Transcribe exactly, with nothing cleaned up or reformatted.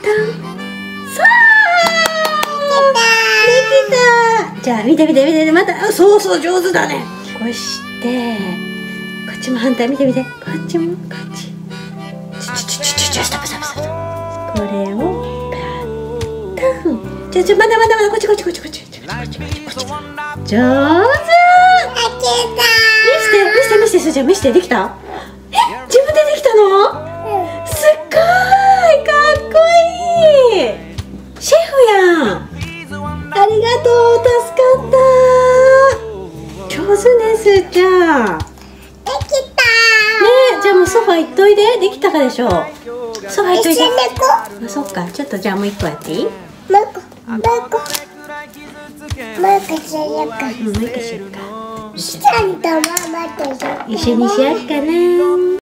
さあできた。じゃあ見て見て見て、また、そうそう、上手だね。こうしてこっちも反対見て見て、こっちもこっち、ちょちょちょちょちょ、ストップストップストップ。これをパッタン。ちょちょ、まだまだまだ、こっちこっちこっちこっちこっちこっちこっちこっち。上手。見して見して見して、それじゃ見して。できた？え、自分でできたの？すっごいかっこいい。シェフやん。ありがとう、助かった。上手です。じゃあできた。ね、じゃあもうソファ行っといで。できたかでしょう。ソファ行っといで。あ、そっか。ちょっとじゃあもう一個やっていい？もう一個、もう一個、もう一個しようか。うん、もう一個しようか。一緒にしようかな。